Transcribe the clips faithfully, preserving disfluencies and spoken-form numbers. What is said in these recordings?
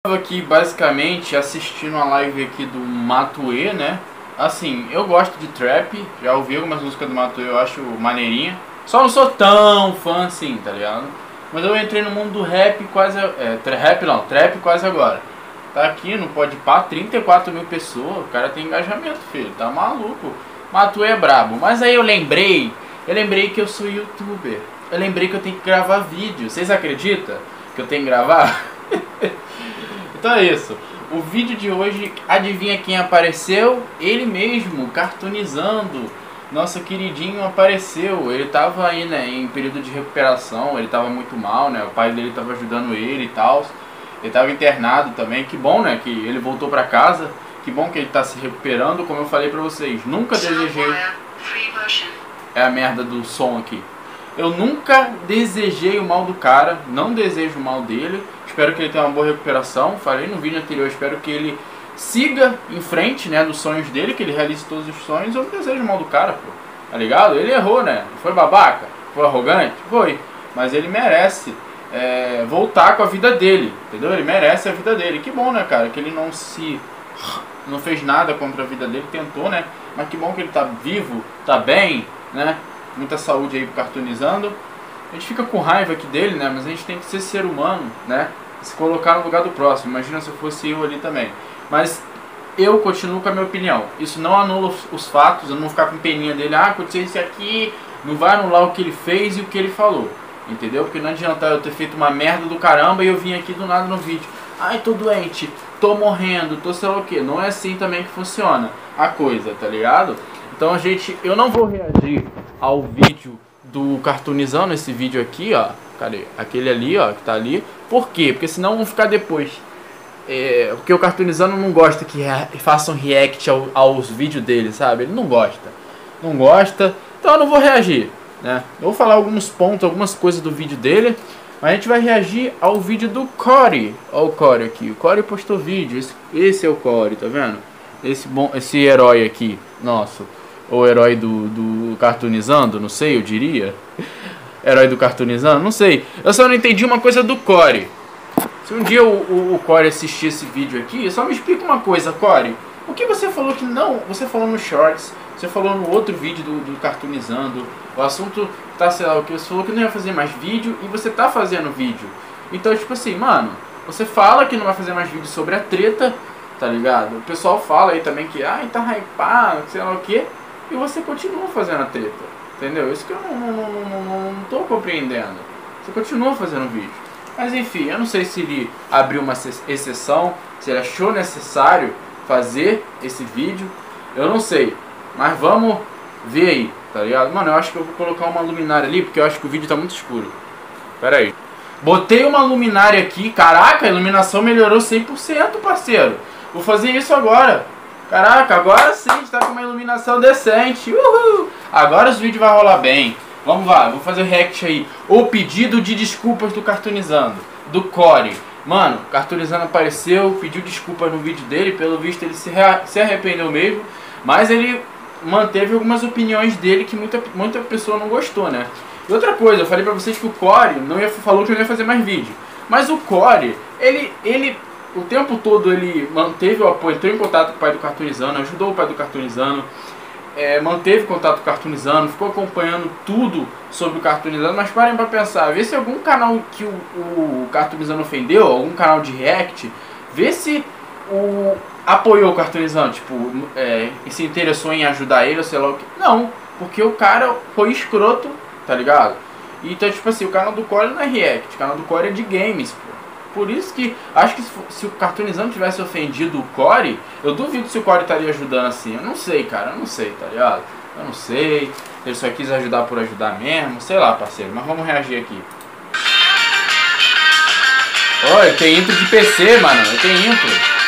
Aqui basicamente assistindo a live aqui do Matue, né? Assim, eu gosto de trap, já ouvi algumas músicas do Matue, eu acho maneirinha. Só não sou tão fã assim, tá ligado? Mas eu entrei no mundo do rap quase, é, rap não, trap quase agora. Tá aqui no Podpah, trinta e quatro mil pessoas, o cara tem engajamento, filho, tá maluco. Matue é brabo, mas aí eu lembrei, eu lembrei que eu sou youtuber. Eu lembrei que eu tenho que gravar vídeo, vocês acreditam que eu tenho que gravar? Então é isso, o vídeo de hoje, adivinha quem apareceu? Ele mesmo, cartoonizando. Nosso queridinho apareceu. Ele tava aí, né, em período de recuperação, ele tava muito mal, né, o pai dele tava ajudando ele e tal. Ele tava internado também, que bom, né, que ele voltou pra casa. Que bom que ele tá se recuperando, como eu falei pra vocês. Nunca desejei... É a merda do som aqui. Eu nunca desejei o mal do cara, não desejo o mal dele. Espero que ele tenha uma boa recuperação. Falei no vídeo anterior, espero que ele siga em frente, né, dos sonhos dele, que ele realize todos os sonhos. Eu não desejo o mal do cara, pô, tá ligado? Ele errou, né? Foi babaca? Foi arrogante? Foi. Mas ele merece é, voltar com a vida dele, entendeu? Ele merece a vida dele. Que bom, né, cara? Que ele não se... não fez nada contra a vida dele, tentou, né? Mas que bom que ele tá vivo, tá bem, né? Muita saúde aí pro cartoonizando. A gente fica com raiva aqui dele, né? Mas a gente tem que ser ser humano, né? Se colocar no lugar do próximo. Imagina se eu fosse eu ali também. Mas eu continuo com a minha opinião. Isso não anula os, os fatos. Eu não vou ficar com peninha dele. Ah, aconteceu isso aqui. Não vai anular o que ele fez e o que ele falou. Entendeu? Porque não adianta eu ter feito uma merda do caramba e eu vim aqui do nada no vídeo. Ai, tô doente. Tô morrendo. Tô sei lá o que. Não é assim também que funciona a coisa, tá ligado? Então, gente, eu não vou reagir ao vídeo do cartoonizando, esse vídeo aqui, ó. Cadê? Aquele ali, ó, que tá ali. Por quê? Porque senão vão ficar depois. É, porque o cartoonizando não gosta que façam react ao, aos vídeos dele, sabe? Ele não gosta. Não gosta. Então eu não vou reagir, né? Eu vou falar alguns pontos, algumas coisas do vídeo dele. Mas a gente vai reagir ao vídeo do Corey. Ó o Corey aqui. O Corey postou vídeo. Esse, esse é o Corey, tá vendo? Esse, bom, esse herói aqui, nosso. Ou herói do, do cartoonizando, não sei, eu diria. Herói do cartoonizando, não sei. Eu só não entendi uma coisa do Corey. Se um dia o, o, o Corey assistir esse vídeo aqui, só me explica uma coisa, Corey. O que você falou que não... Você falou no Shorts, você falou no outro vídeo do, do cartoonizando. O assunto tá, sei lá, o que você falou que não ia fazer mais vídeo e você tá fazendo vídeo. Então, tipo assim, mano, você fala que não vai fazer mais vídeo sobre a treta, tá ligado? O pessoal fala aí também que, ai, tá hypado, sei lá o que. E você continua fazendo a treta, entendeu? Isso que eu não, não, não, não, não tô compreendendo. Você continua fazendo vídeo. Mas enfim, eu não sei se ele abriu uma exceção, se ele achou necessário fazer esse vídeo. Eu não sei, mas vamos ver aí, tá ligado? Mano, eu acho que eu vou colocar uma luminária ali, porque eu acho que o vídeo tá muito escuro. Pera aí. Botei uma luminária aqui, caraca, a iluminação melhorou cem por cento, parceiro. Vou fazer isso agora. Caraca, agora sim, está com uma iluminação decente. Uhul! Agora os vídeos vão rolar bem. Vamos lá, vou fazer o react aí. O pedido de desculpas do cartoonizando, do Corey. Mano, o cartoonizando apareceu, pediu desculpas no vídeo dele. Pelo visto ele se, se arrependeu mesmo. Mas ele manteve algumas opiniões dele que muita, muita pessoa não gostou, né? E outra coisa, eu falei pra vocês que o Corey não ia, falou que não ia fazer mais vídeo. Mas o Corey, ele... ele o tempo todo ele manteve o apoio, entrou em contato com o pai do cartoonizando, ajudou o pai do cartoonizando, é, manteve contato com o cartoonizando, ficou acompanhando tudo sobre o cartoonizando. Mas parem pra pensar, vê se algum canal que o, o cartoonizando ofendeu, algum canal de react, vê se o apoiou o cartoonizando, tipo, é, se interessou em ajudar ele, ou sei lá o que. Não, porque o cara foi escroto, tá ligado? Então, tipo assim, o canal do Corey não é react, o canal do Corey é de games, pô. Por isso que, acho que se, se o cartoonizando tivesse ofendido o Corey, eu duvido se o Corey estaria ajudando assim. Eu não sei, cara, eu não sei, tá ligado? Eu não sei, ele só quis ajudar por ajudar mesmo, sei lá, parceiro, mas vamos reagir aqui. Oi, tem intro de P C, mano, tem intro.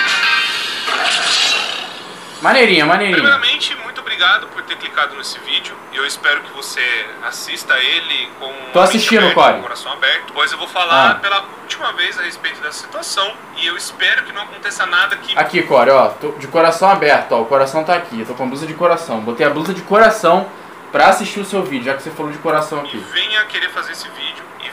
Maneirinha, maneirinha. Primeiramente, muito obrigado por ter clicado nesse vídeo. Eu espero que você assista ele com Tô assistindo, Corey. o coração aberto, pois eu vou falar ah. pela última vez a respeito dessa situação e eu espero que não aconteça nada que... Aqui, Corey, ó, tô de coração aberto, ó, o coração tá aqui, eu tô com a blusa de coração. Botei a blusa de coração pra assistir o seu vídeo, já que você falou de coração aqui. E venha querer fazer esse vídeo e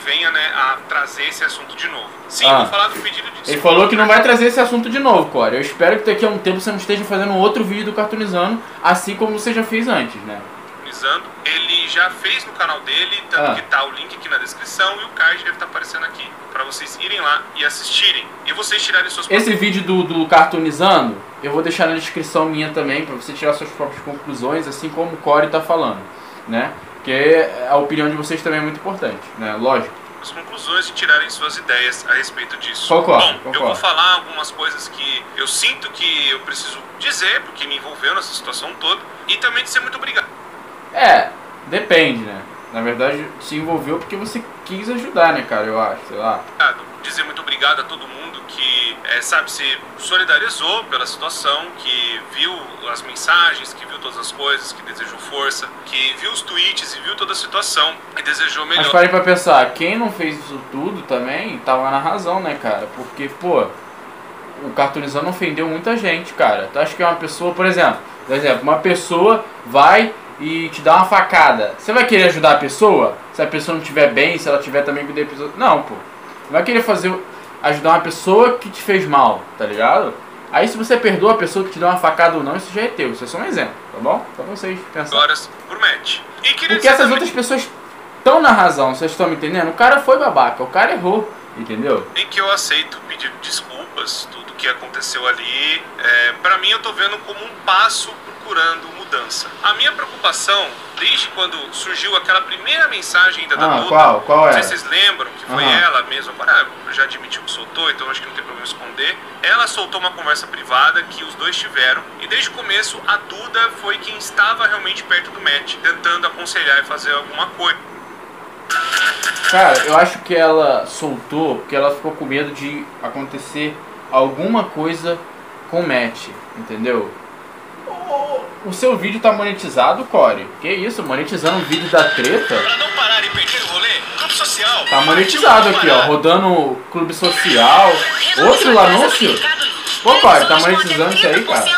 venha, né, a trazer esse assunto de novo. Sim, Ah. vou falar do pedido de desculpa. Ele falou que não vai trazer esse assunto de novo, Corey. Eu espero que daqui a um tempo você não esteja fazendo outro vídeo do Cartoonizando, assim como você já fez antes, né? Ele já fez no canal dele, tanto Ah. que tá o link aqui na descrição e o card deve estar aparecendo aqui, pra vocês irem lá e assistirem. E vocês tirarem suas Esse vídeo do, do Cartoonizando, eu vou deixar na descrição minha também, pra você tirar suas próprias conclusões, assim como o Corey tá falando, né? Porque a opinião de vocês também é muito importante, né? Lógico. as conclusões e tirarem suas ideias a respeito disso. Concordo, Bom, concordo. eu vou falar algumas coisas que eu sinto que eu preciso dizer, porque me envolveu nessa situação toda, e também dizer muito obrigado. É, depende, né? Na verdade, se envolveu porque você quis ajudar, né, cara? Eu acho, sei lá. Dizer muito obrigado a todo mundo que, é, sabe, se solidarizou pela situação, que viu as mensagens, que viu todas as coisas, que desejou força, que viu os tweets e viu toda a situação e desejou melhor. Mas parem pra pensar, quem não fez isso tudo também tava na razão, né, cara? Porque, pô, o Cartoonizando ofendeu muita gente, cara. Tu acha que é uma pessoa, por exemplo, por exemplo, uma pessoa vai e te dá uma facada. Você vai querer ajudar a pessoa? Se a pessoa não estiver bem, se ela tiver também com depressão. Não, pô. Não vai querer fazer, ajudar uma pessoa que te fez mal, tá ligado? Aí se você perdoa a pessoa que te deu uma facada ou não, isso já é teu. Isso é só um exemplo, tá bom? Só pra vocês pensarem. Horas por match. E queria Porque dizer essas também outras pessoas estão na razão, vocês estão me entendendo? O cara foi babaca, o cara errou, entendeu? em que eu aceito pedir desculpas, tudo que aconteceu ali. É, pra mim eu tô vendo como um passo procurando mudança. A minha preocupação, desde quando surgiu aquela primeira mensagem ainda da Ah, Duda, qual? Qual não era? sei se vocês lembram, que foi Aham. ela mesma, agora já admitiu que soltou, então acho que não tem problema esconder. Ela soltou uma conversa privada que os dois tiveram, e desde o começo a Duda foi quem estava realmente perto do Matt, tentando aconselhar e fazer alguma coisa. Cara, eu acho que ela soltou porque ela ficou com medo de acontecer alguma coisa com o Matt, entendeu? O, o seu vídeo tá monetizado, Corey? Que isso, monetizando o vídeo da treta? Pra não parar e perder o rolê, clube social. Tá monetizado aqui, ó, rodando clube social. Outro anúncio? Pô, Corey, tá monetizando isso aí, cara?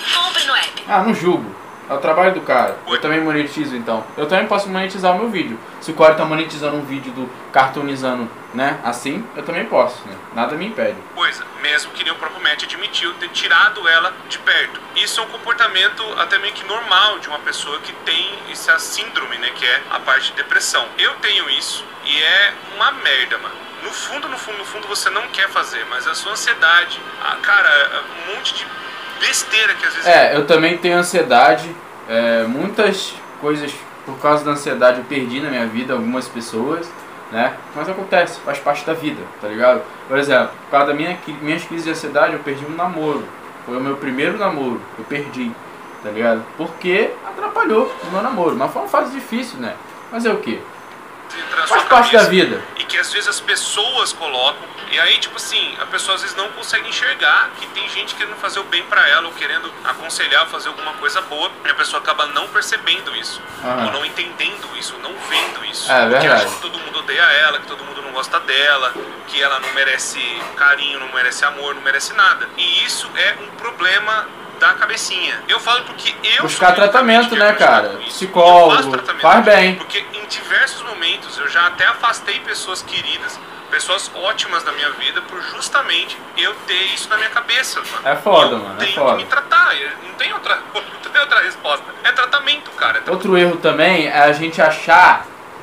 Ah, não julgo. É o trabalho do cara. Eu também monetizo, então. Eu também posso monetizar o meu vídeo. Se o Corey tá monetizando um vídeo do Cartoonizando, né, assim, eu também posso, né? Nada me impede. Coisa, mesmo que nem o próprio Matt admitiu ter tirado ela de perto. Isso é um comportamento até meio que normal de uma pessoa que tem essa síndrome, né, que é a parte de depressão. Eu tenho isso e é uma merda, mano. No fundo, no fundo, no fundo você não quer fazer, mas a sua ansiedade, a, cara, um monte de besteira que às vezes... É, eu também tenho ansiedade. É, muitas coisas por causa da ansiedade eu perdi na minha vida, algumas pessoas, né? Mas acontece, faz parte da vida, tá ligado? Por exemplo, por causa das minha, minhas crises de ansiedade, eu perdi um namoro. Foi o meu primeiro namoro, eu perdi, tá ligado? Porque atrapalhou o meu namoro. Mas foi uma fase difícil, né? Mas é o quê? entra na Faz sua parte da cabeça vida. E que às vezes as pessoas colocam, e aí tipo assim, a pessoa às vezes não consegue enxergar que tem gente querendo fazer o bem pra ela, ou querendo aconselhar, fazer alguma coisa boa, e a pessoa acaba não percebendo isso, Aham. ou não entendendo isso, ou não vendo isso. É, porque verdade. acha que todo mundo odeia ela, que todo mundo não gosta dela, que ela não merece carinho, não merece amor, não merece nada. E isso é um problema da cabecinha. Eu falo porque eu Buscar sou tratamento, né, diagnosticado cara? com isso. Psicólogo, Eu faço tratamento, faz bem. porque em diversos momentos eu já até afastei pessoas queridas, pessoas ótimas da minha vida, por justamente eu ter isso na minha cabeça, mano. É foda, eu mano, é tenho foda. que me tratar, eu- não tem outra, não tem outra resposta. É tratamento, cara. É tra- Outro erro também é a gente achar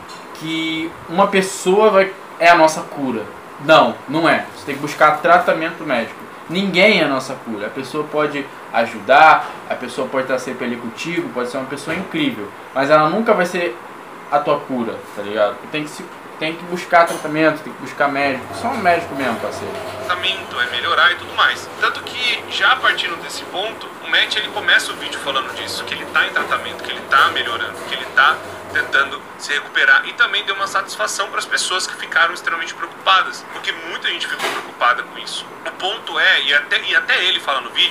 que uma pessoa vai, é a nossa cura. Não, não é. Você tem que buscar tratamento médico. Ninguém é a nossa cura. A pessoa pode ajudar, a pessoa pode estar sempre ali contigo, pode ser uma pessoa incrível, mas ela nunca vai ser a tua cura, tá ligado? Tem que, se, tem que buscar tratamento, tem que buscar médico. Só um médico mesmo, parceiro. tratamento, é melhorar e tudo mais. Tanto que, já partindo desse ponto, o Matt ele começa o vídeo falando disso, que ele tá em tratamento, que ele tá melhorando, que ele tá tentando se recuperar, e também deu uma satisfação para as pessoas que ficaram extremamente preocupadas, porque muita gente ficou preocupada com isso. O ponto é, e até, e até ele fala no vídeo,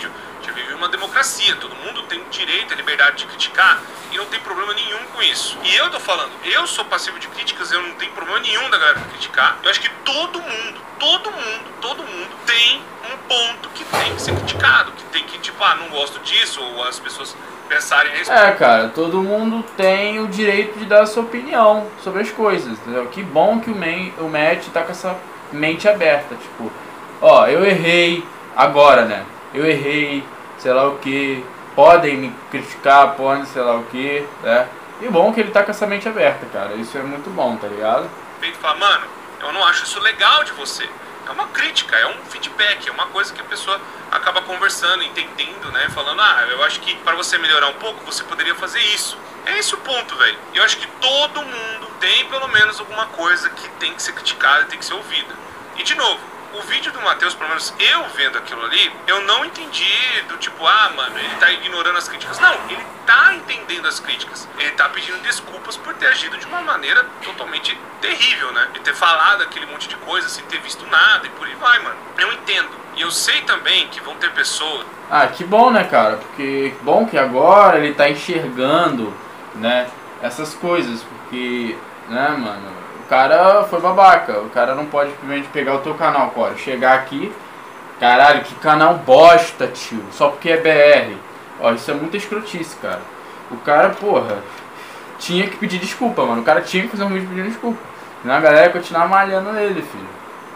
gente vive uma democracia, todo mundo tem direito à liberdade de criticar e não tem problema nenhum com isso. E eu tô falando, eu sou passivo de críticas, eu não tenho problema nenhum da galera criticar. Eu acho que todo mundo, todo mundo, todo mundo tem um ponto que tem que ser criticado, que tem que, tipo, ah, não gosto disso, ou as pessoas pensarem a respeito. É, cara, todo mundo tem o direito de dar a sua opinião sobre as coisas, entendeu? Que bom que o, man, o Matt tá com essa mente aberta, tipo, ó, eu errei agora, né? Eu errei, sei lá o que, podem me criticar, podem sei lá o que, né? E bom que ele tá com essa mente aberta, cara, isso é muito bom, tá ligado? Feito falar, mano, eu não acho isso legal de você. É uma crítica, é um feedback, é uma coisa que a pessoa acaba conversando, entendendo, né? Falando, ah, eu acho que para você melhorar um pouco, você poderia fazer isso. É esse o ponto, velho. Eu acho que todo mundo tem pelo menos alguma coisa que tem que ser criticada e tem que ser ouvida. E de novo, o vídeo do Matheus, pelo menos eu vendo aquilo ali, eu não entendi do tipo, ah, mano, ele tá ignorando as críticas. Não, ele tá entendendo as críticas. Ele tá pedindo desculpas por ter agido de uma maneira totalmente terrível, né? De ter falado aquele monte de coisa sem ter visto nada e por aí vai, mano. Eu entendo. E eu sei também que vão ter pessoas... Ah, que bom, né, cara? Porque bom que agora ele tá enxergando, né, essas coisas. Porque, né, mano... O cara foi babaca, o cara não pode simplesmente pegar o teu canal, Corey, chegar aqui, caralho, que canal bosta, tio, só porque é B R. Ó, isso é muita escrotice, cara. O cara, porra, tinha que pedir desculpa, mano, o cara tinha que fazer um vídeo pedindo desculpa. Senão a galera ia continuar malhando ele, filho.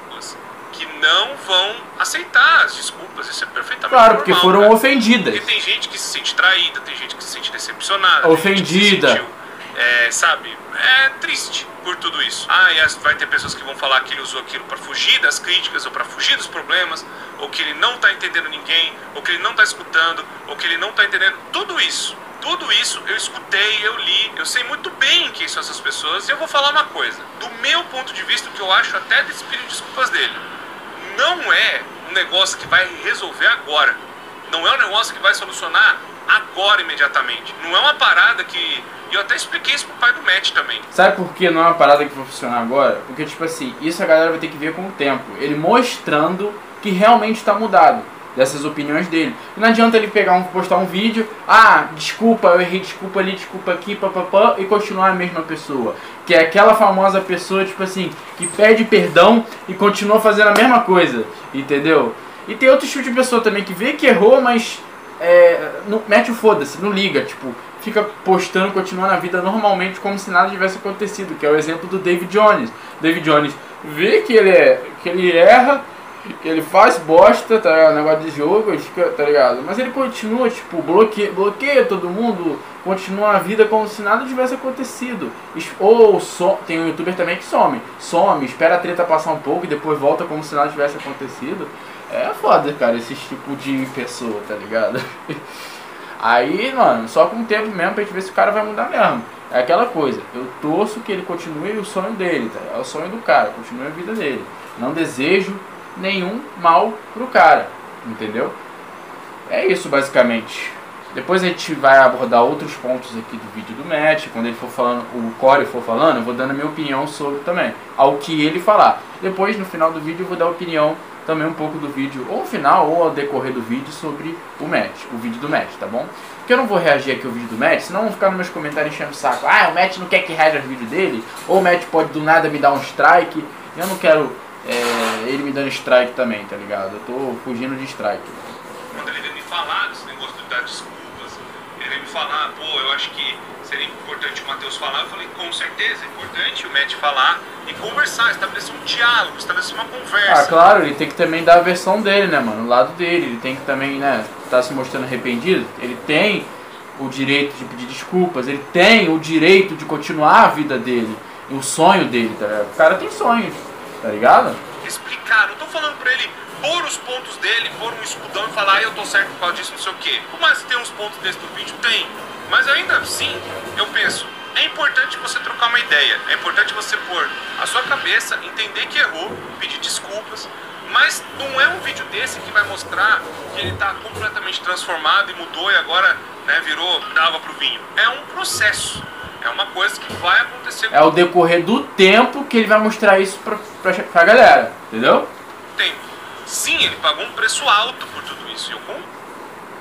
Que não vão aceitar as desculpas, isso é perfeitamente claro, normal, porque foram cara. Ofendidas. Porque tem gente que se sente traída, tem gente que se sente decepcionada. Ofendida. Tem gente que se sentiu, é, sabe, é triste por tudo isso. Ah, e as, vai ter pessoas que vão falar que ele usou aquilo para fugir das críticas, ou para fugir dos problemas, ou que ele não tá entendendo ninguém, ou que ele não tá escutando, ou que ele não tá entendendo. Tudo isso, tudo isso eu escutei, eu li, eu sei muito bem quem são essas pessoas, e eu vou falar uma coisa. Do meu ponto de vista, o que eu acho até desse pedido de desculpas dele, não é um negócio que vai resolver agora. Não é um negócio que vai solucionar agora, imediatamente. Não é uma parada que... E eu até expliquei isso pro pai do Matt também. Sabe por que não é uma parada que vai funcionar agora? Porque, tipo assim, isso a galera vai ter que ver com o tempo. Ele mostrando que realmente está mudado dessas opiniões dele. E não adianta ele pegar um, postar um vídeo, ah, desculpa, eu errei, desculpa ali, desculpa aqui, papapá, e continuar a mesma pessoa. Que é aquela famosa pessoa, tipo assim, que pede perdão e continua fazendo a mesma coisa, entendeu? E tem outro tipo de pessoa também que vê que errou, mas é, não, mete o foda-se, não liga, tipo, fica postando, continuando a vida normalmente como se nada tivesse acontecido, que é o exemplo do David Jones. David Jones vê que ele, é, que ele erra, que ele faz bosta, tá ligado? Negócio de jogo, tá ligado? Mas ele continua, tipo, bloqueia, bloqueia todo mundo, continua a vida como se nada tivesse acontecido. Ou so, tem um youtuber também que some, some, espera a treta passar um pouco e depois volta como se nada tivesse acontecido. É foda, cara, esse tipo de pessoa, tá ligado? Aí, mano, só com o tempo mesmo pra gente ver se o cara vai mudar mesmo. É aquela coisa, eu torço que ele continue o sonho dele, tá? É o sonho do cara, continue a vida dele. Não desejo nenhum mal pro cara, entendeu? É isso basicamente. Depois a gente vai abordar outros pontos aqui do vídeo do Matt. Quando ele for falando, o Corey for falando, eu vou dando a minha opinião sobre também, ao que ele falar. Depois no final do vídeo eu vou dar a opinião também um pouco do vídeo, ou no final ou ao decorrer do vídeo, sobre o Matt, o vídeo do Matt, tá bom? Porque eu não vou reagir aqui ao vídeo do Matt, senão vão ficar nos meus comentários enchendo o saco. Ah, o Matt não quer que reaja ao vídeo dele, ou o Matt pode do nada me dar um strike. Eu não quero é, ele me dando strike também, tá ligado? Eu tô fugindo de strike. Quando ele veio me falar desse negócio de dar desculpas, ele veio me falar, pô, eu acho que seria importante o Matheus falar. Eu falei, com certeza, é importante o Matt falar e conversar, estabelecer um diálogo, estabelecer uma conversa. Ah, claro, ele tem que também dar a versão dele, né, mano? O lado dele, ele tem que também, né, tá se mostrando arrependido. Ele tem o direito de pedir desculpas, ele tem o direito de continuar a vida dele, o sonho dele, tá ligado? O cara tem sonhos, tá ligado? Explicar, não tô falando pra ele pôr os pontos dele, pôr um escudão e falar, ah, eu tô certo por causa disso, não sei o quê. Mas tem uns pontos desse do vídeo? Tem. Mas ainda assim, eu penso, é importante você trocar uma ideia, é importante você pôr a sua cabeça, entender que errou, pedir desculpas, mas não é um vídeo desse que vai mostrar que ele tá completamente transformado e mudou e agora, né, virou água pro vinho. É um processo, é uma coisa que vai acontecer. É o decorrer do tempo que ele vai mostrar isso pra, pra, pra galera, entendeu? Tempo. Sim, ele pagou um preço alto por tudo isso, eu concordo.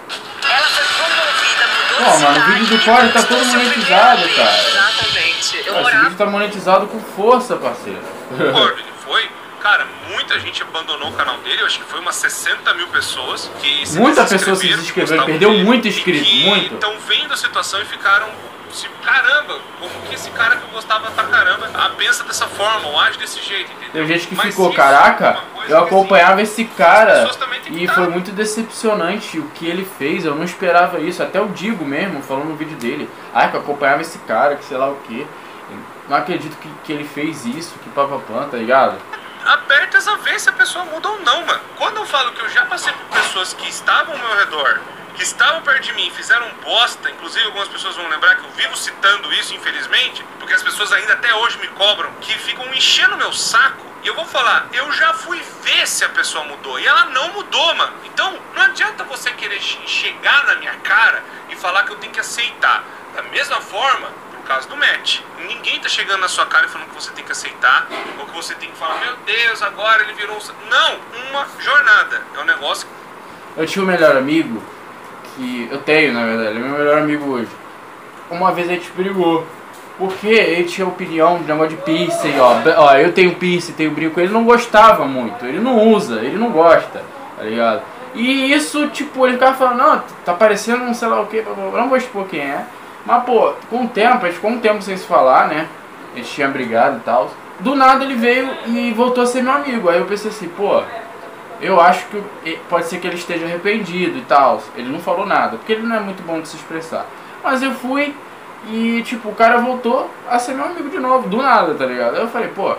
Ela foi promovida, mudou Pô, de mano, o cidade vídeo do e Core tá conquistou todo seu monetizado, primeiro cara. beijo. Exatamente. Eu Pô, esse morava... vídeo tá monetizado com força, parceiro. Concordo, ele foi. Cara, muita gente abandonou o canal dele, eu acho que foi umas sessenta mil pessoas que se Muita pessoa se desinscreveram, desinscreveu, que perdeu gostavam muito dele, inscrito, e que muito. estão vendo a situação e ficaram se, caramba, como que esse cara que eu gostava pra caramba ah, pensa dessa forma, ou age desse jeito, entendeu? Tem gente que Mas ficou, isso caraca, é uma coisa eu que, acompanhava assim, esse as cara pessoas também têm que e tá- foi muito decepcionante o que ele fez, eu não esperava isso, até o Digo mesmo, falando no vídeo dele, ah, que eu acompanhava esse cara, que sei lá o que, não acredito que, que ele fez isso, que papapã, tá ligado? abertas a ver se a pessoa muda ou não, mano. Quando eu falo que eu já passei por pessoas que estavam ao meu redor, que estavam perto de mim, fizeram bosta, inclusive algumas pessoas vão lembrar que eu vivo citando isso, infelizmente, porque as pessoas ainda até hoje me cobram, que ficam enchendo meu saco, e eu vou falar, eu já fui ver se a pessoa mudou, e ela não mudou, mano. Então, não adianta você querer chegar na minha cara e falar que eu tenho que aceitar. Da mesma forma, caso do Matt, ninguém tá chegando na sua cara e falando que você tem que aceitar, ou que você tem que falar, meu Deus, agora ele virou... Não, uma jornada, é um negócio... Eu tinha um melhor amigo, que eu tenho na verdade, ele é meu melhor amigo hoje. Uma vez a gente brigou, porque ele tinha opinião de negócio de piercing, ó, ó, eu tenho piercing, tenho brinco, ele não gostava muito, ele não usa, ele não gosta, tá ligado? E isso, tipo, ele ficava falando, não, tá parecendo um sei lá o que, eu não vou expor quem é. Mas, pô, com o tempo, a gente ficou um tempo sem se falar, né? A gente tinha brigado e tal. Do nada ele veio e voltou a ser meu amigo. Aí eu pensei assim, pô, eu acho que pode ser que ele esteja arrependido e tal. Ele não falou nada, porque ele não é muito bom de se expressar. Mas eu fui e, tipo, o cara voltou a ser meu amigo de novo, do nada, tá ligado? Aí eu falei, pô,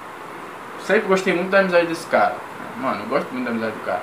sempre gostei muito da amizade desse cara. Mano, eu gosto muito da amizade do cara.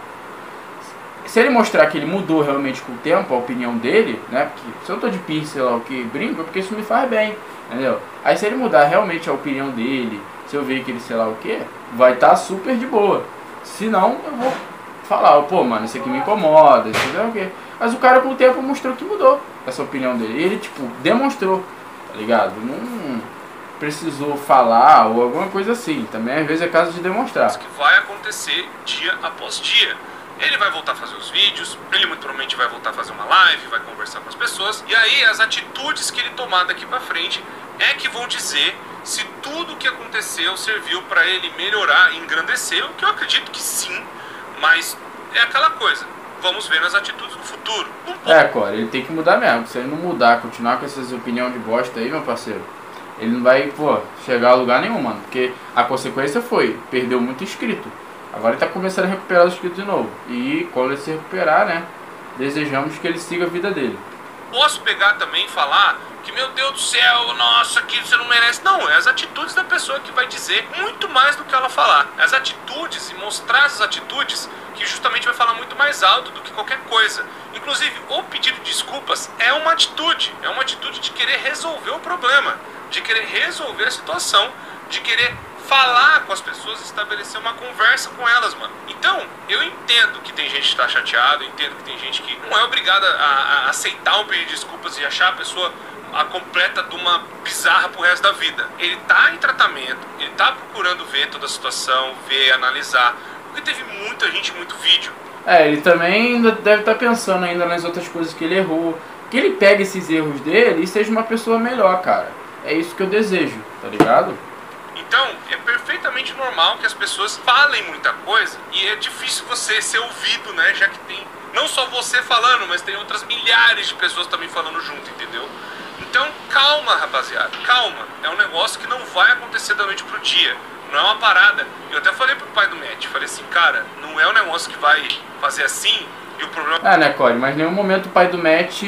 Se ele mostrar que ele mudou realmente com o tempo, a opinião dele, né? Porque se eu tô de piercing, sei lá o que, brinco, é porque isso me faz bem, entendeu? Aí se ele mudar realmente a opinião dele, se eu ver que ele sei lá o que, vai estar tá super de boa. Se não, eu vou falar, pô, mano, isso aqui me incomoda, isso sei lá o que. Mas o cara com o tempo mostrou que mudou essa opinião dele. E ele, tipo, demonstrou, tá ligado? Não precisou falar ou alguma coisa assim. Também às vezes é caso de demonstrar. que vai acontecer dia após dia. Ele vai voltar a fazer os vídeos, ele muito provavelmente vai voltar a fazer uma live, vai conversar com as pessoas. E aí as atitudes que ele tomar daqui pra frente é que vão dizer se tudo o que aconteceu serviu pra ele melhorar e engrandecer, o que eu acredito que sim, mas é aquela coisa. Vamos ver nas atitudes do futuro. Um É, Core, ele tem que mudar mesmo. Se ele não mudar, continuar com essas opiniões de bosta aí, meu parceiro, ele não vai, pô, chegar a lugar nenhum, mano. Porque a consequência foi, perdeu muito inscrito. Agora ele tá começando a recuperar os inscritos de novo. E quando ele se recuperar, né, desejamos que ele siga a vida dele. Posso pegar também e falar que, meu Deus do céu, nossa, que você não merece. Não, é as atitudes da pessoa que vai dizer muito mais do que ela falar. As atitudes e mostrar essas atitudes que justamente vai falar muito mais alto do que qualquer coisa. Inclusive, o pedido de desculpas é uma atitude. É uma atitude de querer resolver o problema, de querer resolver a situação, de querer falar com as pessoas, estabelecer uma conversa com elas, mano. Então, eu entendo que tem gente que tá chateado, eu entendo que tem gente que não é obrigada a, a aceitar um pedido de desculpas e achar a pessoa a completa de uma bizarra pro resto da vida. Ele tá em tratamento, ele tá procurando ver toda a situação, ver, analisar, porque teve muita gente, muito vídeo. É, ele também ainda deve estar pensando ainda nas outras coisas que ele errou. Que ele pegue esses erros dele e seja uma pessoa melhor, cara. É isso que eu desejo, tá ligado? Então, é perfeitamente normal que as pessoas falem muita coisa e é difícil você ser ouvido, né? Já que tem não só você falando, mas tem outras milhares de pessoas também falando junto, entendeu? Então, calma, rapaziada, calma. É um negócio que não vai acontecer da noite pro dia. Não é uma parada. Eu até falei pro pai do Matt, falei assim, cara, não é um negócio que vai fazer assim e o problema... É, né, Corey? Mas em nenhum momento o pai do Matt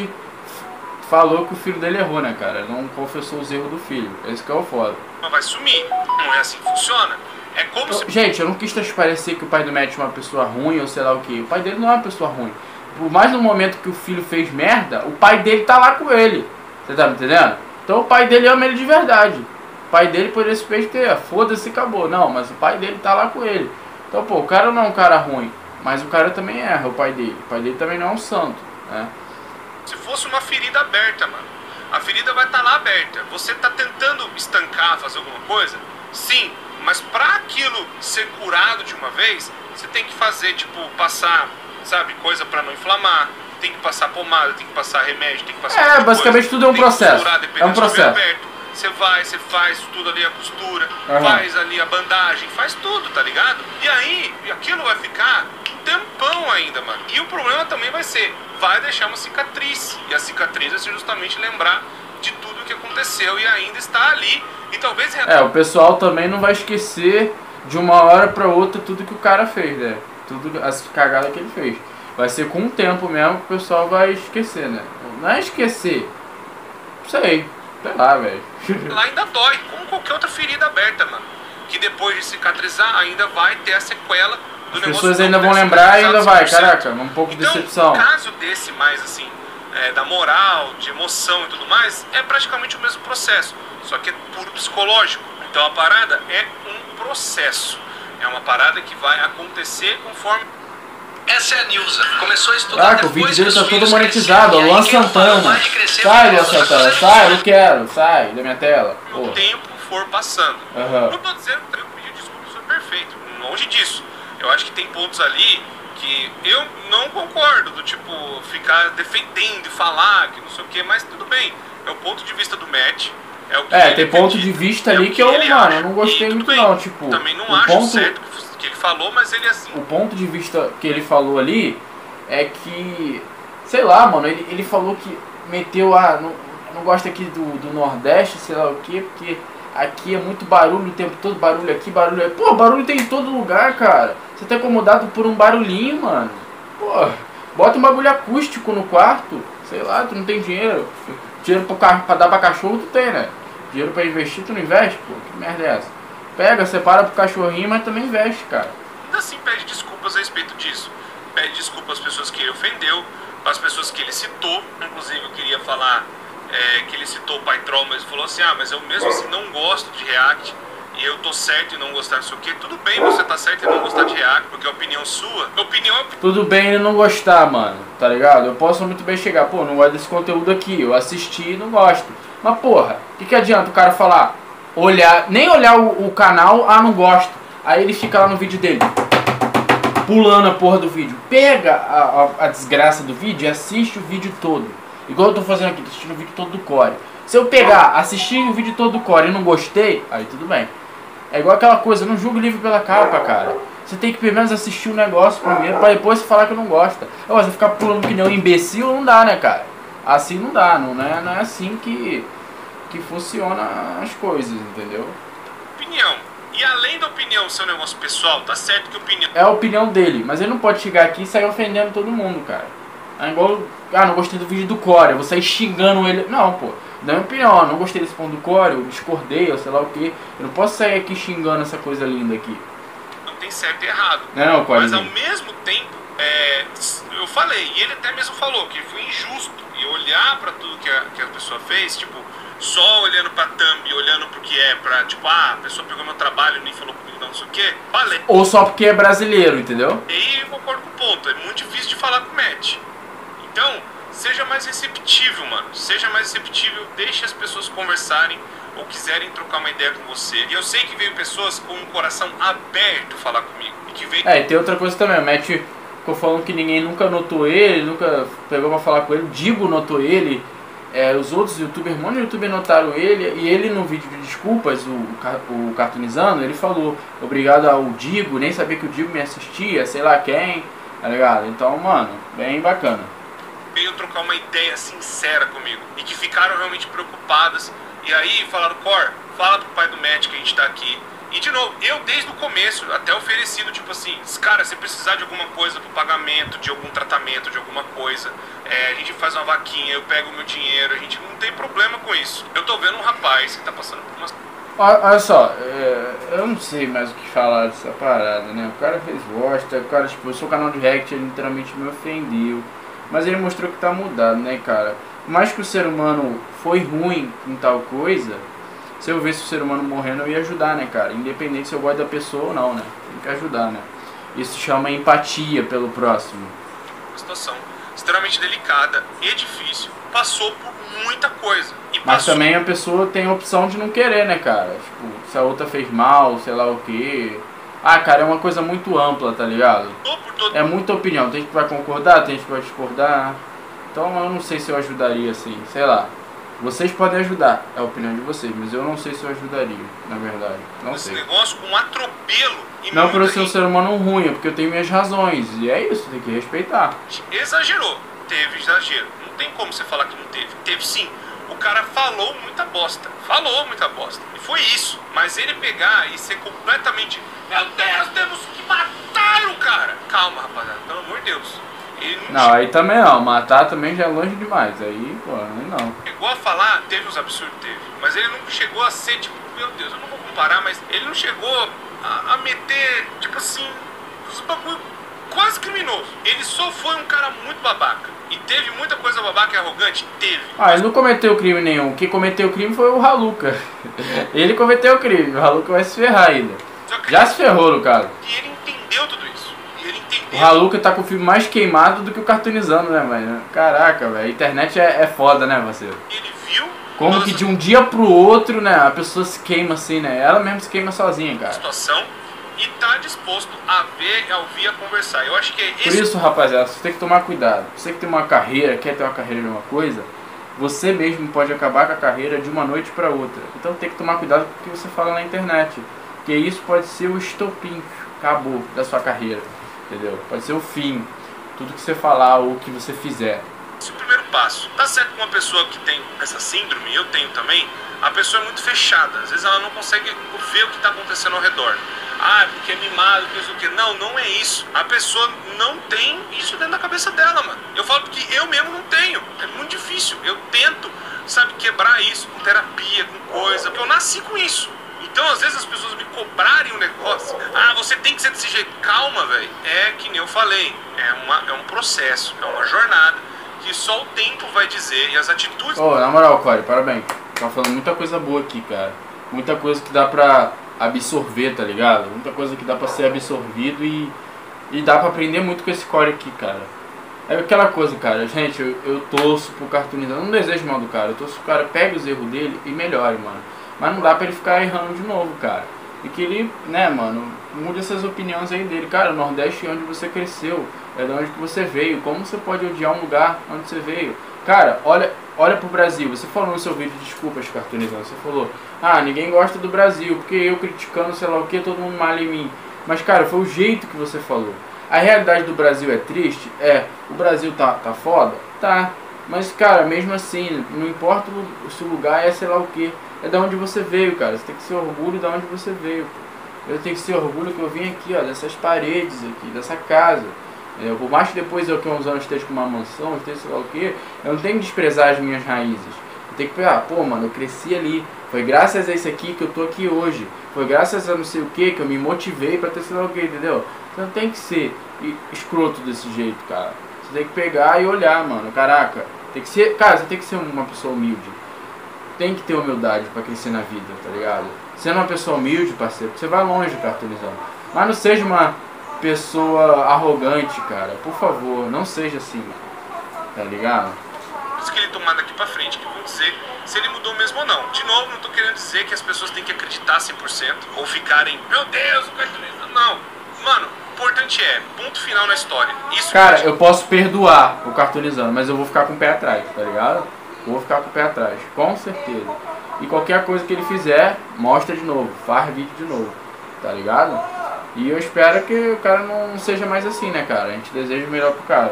falou que o filho dele errou, né, cara? Ele não confessou os erros do filho. Esse que é o foda. vai sumir. Não é assim que funciona. É como eu, se... Gente, eu não quis transparecer que o pai do Matt é uma pessoa ruim ou sei lá o que. O pai dele não é uma pessoa ruim. Por mais no momento que o filho fez merda, o pai dele tá lá com ele. Você tá me entendendo? Então o pai dele ama ele de verdade. O pai dele poderia simplesmente ter, foda-se, acabou. Não, mas o pai dele tá lá com ele. Então, pô, o cara não é um cara ruim. Mas o cara também erra, o pai dele. O pai dele também não é um santo, né? Se fosse uma ferida aberta, mano. A ferida vai estar lá aberta. Você tá tentando estancar, fazer alguma coisa? Sim, mas pra aquilo ser curado de uma vez, você tem que fazer, tipo, passar, sabe, coisa pra não inflamar. tem que passar pomada, tem que passar remédio, tem que passar... É, basicamente tudo é um processo. É um processo. Você vai, você faz tudo ali, a costura, uhum. faz ali a bandagem, faz tudo, tá ligado? E aí, aquilo vai ficar um tempão ainda, mano. E o problema também vai ser, vai deixar uma cicatriz. E a cicatriz vai ser justamente lembrar de tudo que aconteceu e ainda está ali. E talvez... É, o pessoal também não vai esquecer de uma hora pra outra tudo que o cara fez, né? Tudo, as cagadas que ele fez. Vai ser com o tempo mesmo que o pessoal vai esquecer, né? Não é esquecer. Sei. Sei lá, velho. Lá ainda dói, como qualquer outra ferida aberta, mano. Que depois de cicatrizar, ainda vai ter a sequela do As negócio. As pessoas ainda vão lembrar e ainda vai, caraca, um pouco de então, decepção. Um caso desse mais assim, é, da moral, de emoção e tudo mais, é praticamente o mesmo processo, só que é puro psicológico. Então a parada é um processo. É uma parada que vai acontecer conforme... Essa é a Nilza. Começou a estudar. Caraca, o vídeo dele tá todo monetizado. O Luan Santana. Sai, Luan Santana. Sai, eu quero. Sai da minha tela. O tempo for passando. Uhum. Não tô dizendo que o pedido de desculpa foi perfeito. Longe disso. Eu acho que tem pontos ali que eu não concordo. Do tipo, ficar defendendo e falar que não sei o que. Mas tudo bem. É o ponto de vista do Matt. É, o que é tem ponto de vista ali é que, que eu, mano, eu não gostei muito não. Tipo, também não o acho ponto... certo que ele falou, mas ele assim... O ponto de vista que ele falou ali é que, sei lá, mano, ele, ele falou que meteu a... Não, não gosta aqui do, do Nordeste, sei lá o que, porque aqui é muito barulho o tempo todo, barulho aqui, barulho aqui. Pô, barulho tem em todo lugar, cara. Você tá incomodado por um barulhinho, mano. Pô, bota um bagulho acústico no quarto, sei lá, tu não tem dinheiro. Dinheiro pro carro, pra dar pra cachorro tu tem, né? Dinheiro pra investir tu não investe, pô, que merda é essa? Pega, separa pro cachorrinho, mas também investe, cara. Ainda assim pede desculpas a respeito disso. Pede desculpas às pessoas que ele ofendeu, às pessoas que ele citou. Inclusive eu queria falar é, que ele citou o Pai Troll, mas falou assim, ah, mas eu mesmo assim não gosto de React. E eu tô certo em não gostar disso aqui. Tudo bem você tá certo em não gostar de React, porque é opinião sua. Opinião é... Tudo bem ele não gostar, mano, tá ligado? Eu posso muito bem chegar, pô, não gosto desse conteúdo aqui. Eu assisti e não gosto. Mas porra, o que, que adianta o cara falar... Olhar, nem olhar o, o canal, ah, não gosto. Aí ele fica lá no vídeo dele, pulando a porra do vídeo. Pega a, a, a desgraça do vídeo e assiste o vídeo todo. Igual eu tô fazendo aqui, tô assistindo o vídeo todo do Core. Se eu pegar, assistir o vídeo todo do Core e não gostei, aí tudo bem. É igual aquela coisa, não julgue o livro pela capa, cara. Você tem que pelo menos assistir o negócio primeiro, pra depois você falar que não gosta. Agora, você ficar pulando que nem um imbecil, não dá, né, cara? Assim não dá, não é, não é assim que... que funciona as coisas, entendeu? Opinião. E além da opinião ser um negócio pessoal, tá certo que opinião... É a opinião dele, mas ele não pode chegar aqui e sair ofendendo todo mundo, cara. É igual... Ah, não gostei do vídeo do Core, eu vou sair xingando ele... Não, pô. Dá minha opinião, não gostei desse ponto do Core, eu discordei, ou sei lá o que. Eu não posso sair aqui xingando essa coisa linda aqui. Não tem certo e errado. Não, não, Core. Mas ao mesmo tempo, é... eu falei, e ele até mesmo falou que foi injusto. E olhar pra tudo que a, que a pessoa fez, tipo... Só olhando pra thumb, olhando pro que é, pra tipo, ah, a pessoa pegou meu trabalho e nem falou comigo, não sei o que, valeu. Ou só porque é brasileiro, entendeu? E aí eu concordo com o ponto, é muito difícil de falar com o Matt. Então, seja mais receptível, mano. Seja mais receptível, deixe as pessoas conversarem ou quiserem trocar uma ideia com você. E eu sei que veio pessoas com um coração aberto falar comigo. E que veio... É, e tem outra coisa também, o Matt ficou falando que ninguém nunca notou ele, nunca pegou pra falar com ele, o Digo notou ele. É, os outros youtubers, um monte de youtubers notaram ele, e ele no vídeo de desculpas, o, o Cartoonizando, ele falou obrigado ao Digo, nem sabia que o Digo me assistia, sei lá quem, tá ligado? Então, mano, bem bacana. Veio trocar uma ideia sincera comigo, e que ficaram realmente preocupadas, e aí falaram, Cor, fala pro pai do Matt que a gente tá aqui. E de novo, eu desde o começo, até oferecido, tipo assim, cara, se precisar de alguma coisa pro pagamento, de algum tratamento, de alguma coisa, é, a gente faz uma vaquinha, eu pego o meu dinheiro, a gente não tem problema com isso. Eu tô vendo um rapaz que tá passando por umas... Olha só, é, eu não sei mais o que falar dessa parada, né? O cara fez bosta, o cara, tipo, o seu canal de react, ele literalmente me ofendeu. Mas ele mostrou que tá mudado, né, cara? Por mais que o ser humano foi ruim em tal coisa... Se eu visse o ser humano morrendo, eu ia ajudar, né, cara? Independente se eu gosto da pessoa ou não, né? Tem que ajudar, né? Isso chama empatia pelo próximo. Uma situação extremamente delicada e difícil. Passou por muita coisa. E Mas passou... também a pessoa tem a opção de não querer, né, cara? Tipo, se a outra fez mal, sei lá o quê. Ah, cara, é uma coisa muito ampla, tá ligado? Por todo... É muita opinião. Tem gente que vai concordar, tem gente que vai discordar. Então eu não sei se eu ajudaria assim, sei lá. Vocês podem ajudar, é a opinião de vocês, mas eu não sei se eu ajudaria, na verdade. Não Esse sei. negócio com um atropelo. E Não por eu muita ser um gente ser humano ruim, é porque eu tenho minhas razões. E é isso, tem que respeitar. exagerou. Teve exagero. Não tem como você falar que não teve. Teve sim. O cara falou muita bosta. Falou muita bosta. E foi isso. Mas ele pegar e ser completamente... Meu Deus, temos que matar o cara. Calma, rapaziada. Pelo amor de Deus. Ele não, Não, aí também não. Matar também já é longe demais. Aí, pô, aí não. chegou a falar, teve uns absurdos, teve. Mas ele não chegou a ser, tipo, meu Deus, eu não vou comparar, mas ele não chegou a, a meter, tipo assim, os bagulho quase criminoso. Ele só foi um cara muito babaca. E teve muita coisa babaca e arrogante? Teve. Ah, ele não cometeu crime nenhum. Quem cometeu crime foi o Haluca. Ele cometeu o crime. O Haluca vai se ferrar ainda. Só que Já se ferrou, no caso. E ele entendeu tudo isso. E ele entendeu. O Haluca tá com o filme mais queimado do que o Cartoonizando, né, velho? Caraca, velho. A internet é, é foda, né, você? Ele viu Como todas que as de um dia pro outro, né, a pessoa se queima assim, né? Ela mesmo se queima sozinha, cara. situação e tá disposto a ver, a ouvir, a conversar. Eu acho que é Por esse. isso, rapaziada, você tem que tomar cuidado. Você que tem uma carreira, quer ter uma carreira de uma coisa, você mesmo pode acabar com a carreira de uma noite pra outra. Então tem que tomar cuidado com o que você fala na internet. Porque isso pode ser o estopim, acabou, da sua carreira. Entendeu? Pode ser o fim. Tudo que você falar ou o que você fizer. Esse é o primeiro passo. Tá certo que uma pessoa que tem essa síndrome, eu tenho também, a pessoa é muito fechada. Às vezes ela não consegue ver o que está acontecendo ao redor. Ah, porque é mimado, que isso, que não, não é isso. A pessoa não tem isso dentro da cabeça dela, mano. Eu falo porque eu mesmo não tenho. É muito difícil. Eu tento, sabe, quebrar isso com terapia, com coisa, porque eu nasci com isso. Então, às vezes, as pessoas me cobrarem um negócio. Ah, você tem que ser desse jeito. Calma, velho. É que nem eu falei. É, uma, é um processo, é uma jornada que só o tempo vai dizer. E as atitudes... Ô, na moral, Corey, parabéns. Tá falando muita coisa boa aqui, cara. Muita coisa que dá pra absorver, tá ligado? Muita coisa que dá pra ser absorvido e, e dá pra aprender muito com esse Corey aqui, cara. É aquela coisa, cara. Gente, eu, eu torço pro Cartoonizando. Eu não desejo mal do cara. Eu torço que o cara pegue os erros dele e melhore, mano. Mas não dá pra ele ficar errando de novo, cara. E que ele, né, mano, mude essas opiniões aí dele. Cara, o Nordeste é onde você cresceu. É de onde que você veio. Como você pode odiar um lugar onde você veio? Cara, olha, olha pro Brasil. Você falou no seu vídeo, desculpas, Cartoonizando. Você falou, ah, ninguém gosta do Brasil. Porque eu criticando sei lá o que, todo mundo malha em mim. Mas, cara, foi o jeito que você falou. A realidade do Brasil é triste? É. O Brasil tá, tá foda? Tá. Mas, cara, mesmo assim, não importa o, se o lugar é sei lá o que. É da onde você veio, cara. Você tem que ser orgulho da onde você veio, pô. Eu tenho que ser orgulho que eu vim aqui, ó, dessas paredes aqui, dessa casa. É, por mais que depois eu que uns anos esteja com uma mansão, esteja sei lá o que, eu não tenho que desprezar as minhas raízes. Eu tenho que pegar, pô, mano, eu cresci ali. Foi graças a isso aqui que eu tô aqui hoje. Foi graças a não sei o que que eu me motivei pra ter sei lá o que, entendeu? Você não tem que ser escroto desse jeito, cara. Você tem que pegar e olhar, mano. Caraca, tem que ser, cara, você tem que ser uma pessoa humilde. Tem que ter humildade pra crescer na vida, tá ligado? Sendo uma pessoa humilde, parceiro, você vai longe, Cartoonizando. Mas não seja uma pessoa arrogante, cara. Por favor, não seja assim, tá ligado? Isso que ele tomar daqui pra frente, que eu vou dizer se ele mudou mesmo ou não. De novo, não tô querendo dizer que as pessoas têm que acreditar cem por cento ou ficarem, meu Deus, o Cartoonizando. Não. Mano, o importante é, ponto final na história. Isso Cara, pode... eu posso perdoar o Cartoonizando, mas eu vou ficar com o pé atrás, tá ligado? Eu vou ficar com o pé atrás, com certeza. E qualquer coisa que ele fizer, mostra de novo, faz vídeo de novo, tá ligado? E eu espero que o cara não seja mais assim, né, cara? A gente deseja o melhor pro cara.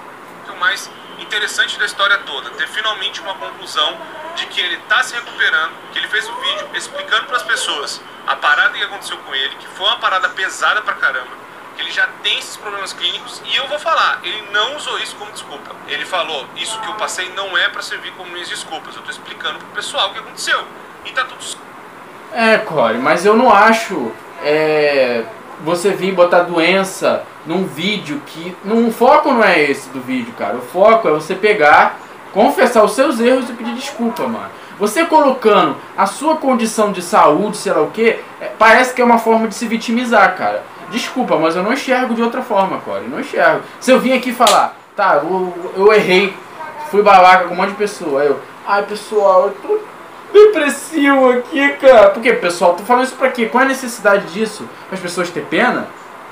O mais interessante da história toda, ter finalmente uma conclusão de que ele tá se recuperando, que ele fez um vídeo explicando pras pessoas a parada que aconteceu com ele, que foi uma parada pesada pra caramba, que ele já tem esses problemas clínicos, e eu vou falar, ele não usou isso como desculpa. Ele falou, isso que eu passei não é pra servir como minhas desculpas, eu tô explicando pro pessoal o que aconteceu. E tá tudo... É, Corey, mas eu não acho é, você vir botar doença num vídeo que... Não, o foco não é esse do vídeo, cara. O foco é você pegar, confessar os seus erros e pedir desculpa, mano. Você colocando a sua condição de saúde, sei lá o que, é, parece que é uma forma de se vitimizar, cara. Desculpa, mas eu não enxergo de outra forma, Corey. Não enxergo. Se eu vim aqui falar, tá, eu, eu errei, fui babaca com um monte de pessoa. Aí eu, ai pessoal, eu tô, depressivo aqui, cara. Por quê, pessoal? Tô falando isso pra quê? Qual é a necessidade disso? Para as pessoas ter pena?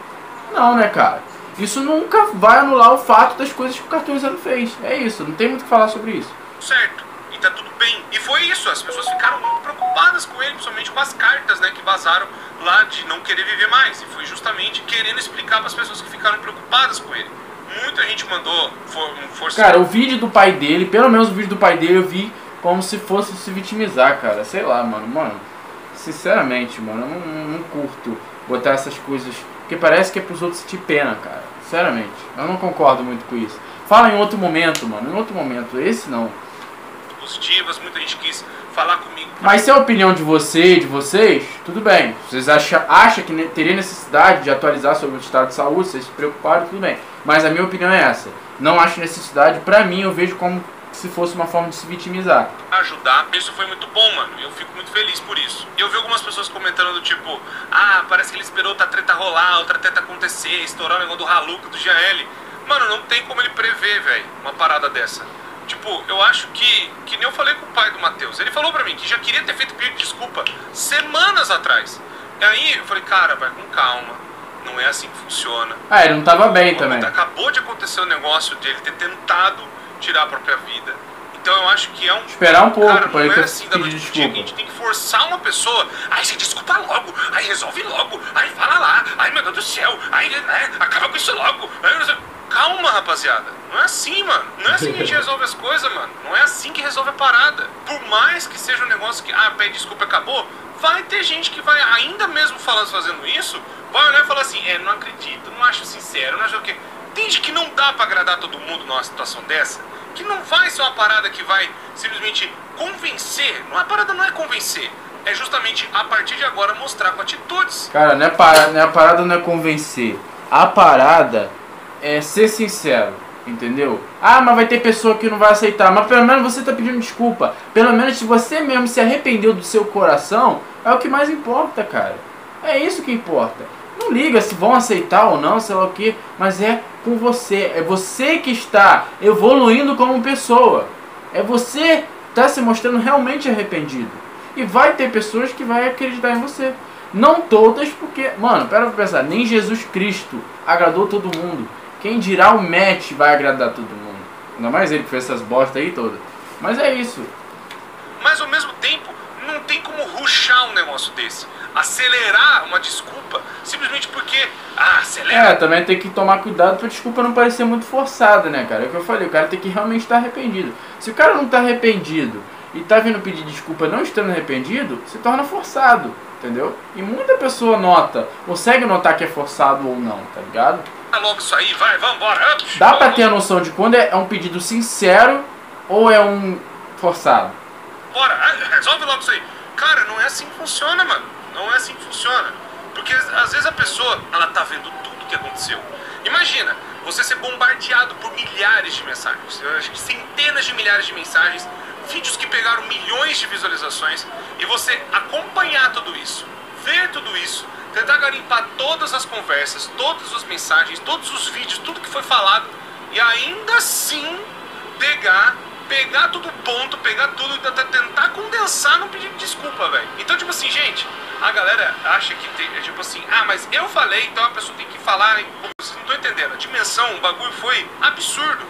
Não, né, cara? Isso nunca vai anular o fato das coisas que o cartunizando fez. É isso, não tem muito o que falar sobre isso. Certo, e tá tudo bem. E foi isso, as pessoas ficaram muito preocupadas com ele, principalmente com as cartas, né, que vazaram lá de não querer viver mais. E foi justamente querendo explicar para as pessoas que ficaram preocupadas com ele. Muita gente mandou for, força. Cara, o vídeo do pai dele, pelo menos o vídeo do pai dele, eu vi como se fosse se vitimizar, cara. Sei lá, mano, mano. Sinceramente, mano, eu não, não curto botar essas coisas, porque parece que é pros outros sentir pena, cara. Sinceramente, eu não concordo muito com isso. Fala em outro momento, mano, em outro momento. Esse não. Positivas, muita gente quis falar comigo. Mas se é a opinião de você e de vocês, tudo bem. Vocês acham, acham que teria necessidade de atualizar sobre o estado de saúde, vocês se preocuparam, tudo bem. Mas a minha opinião é essa. Não acho necessidade, pra mim eu vejo como se fosse uma forma de se vitimizar. Ajudar, isso foi muito bom, mano. Eu fico muito feliz por isso. Eu vi algumas pessoas comentando do tipo, ah, parece que ele esperou outra treta rolar, outra treta acontecer, estourar o negócio do Haluca, do G L. Mano, não tem como ele prever, velho, uma parada dessa. Tipo, eu acho que, que nem eu falei com o pai do Matheus. Ele falou pra mim que já queria ter feito pedido de desculpa semanas atrás. E aí eu falei, cara, vai com calma. Não é assim que funciona. Ah, ele não tava bem também. Acabou de acontecer o negócio de ele ter tentado tirar a própria vida. Então eu acho que é um... Esperar um pouco, cara, pra ele é ter assim, da noite pro dia, a gente tem que forçar uma pessoa. Aí você desculpa logo, aí resolve logo, aí fala lá, aí meu Deus do céu, aí né, acaba com isso logo. Aí, calma, rapaziada. Não é assim, mano. Não é assim que a gente resolve as coisas, mano. Não é assim que resolve a parada. Por mais que seja um negócio que, ah, pede desculpa, acabou, vai ter gente que vai, ainda mesmo falando, fazendo isso, vai olhar e falar assim, é, não acredito, não acho sincero, não acho o quê. Entende que não dá pra agradar todo mundo numa situação dessa? Que não vai ser uma parada que vai simplesmente convencer. A parada não é convencer. É justamente, a partir de agora, mostrar com atitudes. Cara, não é parada, não é, a parada não é convencer. A parada é ser sincero, entendeu? Ah, mas vai ter pessoa que não vai aceitar. Mas pelo menos você tá pedindo desculpa. Pelo menos se você mesmo se arrependeu do seu coração, é o que mais importa, cara. É isso que importa. Não liga se vão aceitar ou não, sei lá o que, mas é com você. É você que está evoluindo como pessoa. É você que está se mostrando realmente arrependido. E vai ter pessoas que vai acreditar em você. Não todas, porque, mano, pera pra pensar, nem Jesus Cristo agradou todo mundo. Quem dirá o Matt vai agradar todo mundo. Ainda mais ele que fez essas bostas aí todas. Mas é isso. Mas ao mesmo tempo, não tem como rushar um negócio desse. Acelerar uma desculpa simplesmente porque, ah, acelera. É, também tem que tomar cuidado pra desculpa não parecer muito forçada, né, cara? É o que eu falei, o cara tem que realmente estar arrependido. Se o cara não tá arrependido e tá vindo pedir desculpa não estando arrependido, se torna forçado, entendeu? E muita pessoa nota, consegue notar que é forçado ou não, tá ligado? Logo isso aí, vai, vambora. Dá pra ter a noção de quando é um pedido sincero ou é um forçado. Bora, resolve logo isso aí. Cara, não é assim que funciona, mano. Não é assim que funciona. Porque às vezes a pessoa, ela tá vendo tudo que aconteceu. Imagina, você ser bombardeado por milhares de mensagens. Eu acho que centenas de milhares de mensagens. Vídeos que pegaram milhões de visualizações. E você acompanhar tudo isso. Ver tudo isso. Tentar garimpar todas as conversas, todas as mensagens, todos os vídeos, tudo que foi falado. E ainda assim pegar... Pegar tudo ponto, pegar tudo e tentar condensar num pedido de desculpa, velho. Então, tipo assim, gente, a galera acha que tem, é tipo assim, ah, mas eu falei, então a pessoa tem que falar. Vocês não estão entendendo. A dimensão, o bagulho foi absurdo.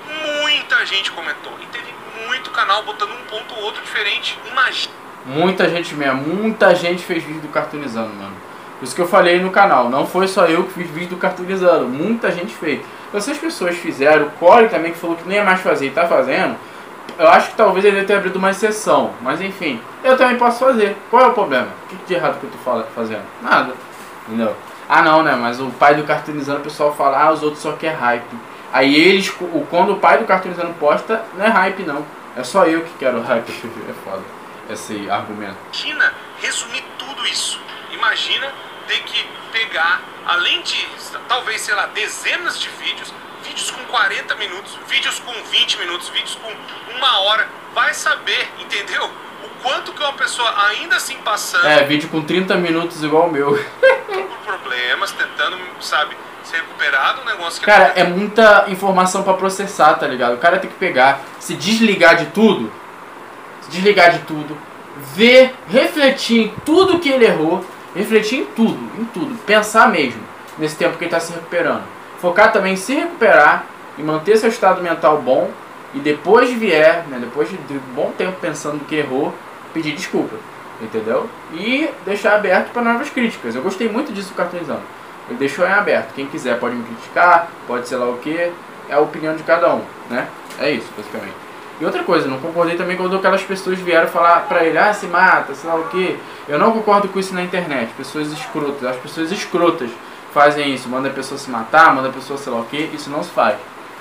Muita gente comentou. E teve muito canal botando um ponto ou outro diferente. Imagina. Muita gente mesmo, muita gente fez vídeo do Cartunizando, mano. Por isso que eu falei no canal, não foi só eu que fiz vídeo do Cartunizando, muita gente fez. Então, se as pessoas fizeram, o Corey também que falou que não ia mais fazer e tá fazendo, eu acho que talvez ele tenha abrido uma exceção, mas enfim, eu também posso fazer. Qual é o problema? O que de errado que eu tô fazendo? Nada, entendeu? Ah não, né, mas o pai do Cartunizando, o pessoal fala, ah, os outros só quer hype. Aí eles, quando o pai do Cartunizando posta, não é hype não, é só eu que quero hype. É foda esse argumento. Imagina resumir tudo isso. Imagina ter que pegar, além de, talvez, sei lá, dezenas de vídeos, vídeos com quarenta minutos, vídeos com vinte minutos, vídeos com uma hora, vai saber, entendeu? O quanto que uma pessoa ainda assim passando... É, vídeo com trinta minutos igual o meu. por problemas, tentando, sabe, se recuperar do negócio que... Cara, é muita informação pra processar, tá ligado? O cara tem que pegar, se desligar de tudo, se desligar de tudo, ver, refletir em tudo que ele errou, refletir em tudo, em tudo, pensar mesmo, nesse tempo que ele está se recuperando. Focar também em se recuperar e manter seu estado mental bom, e depois vier, né, depois de um bom tempo pensando que errou, pedir desculpa, entendeu? E deixar aberto para novas críticas. Eu gostei muito disso do Cartoonizando. Ele deixou em aberto. Quem quiser pode me criticar, pode ser lá o que, é a opinião de cada um, né? É isso, basicamente. E outra coisa, não concordei também quando aquelas pessoas vieram falar pra ele, ah, se mata, sei lá o que. Eu não concordo com isso na internet. Pessoas escrotas, as pessoas escrotas fazem isso, manda a pessoa se matar, manda a pessoa sei lá o que, isso não se faz.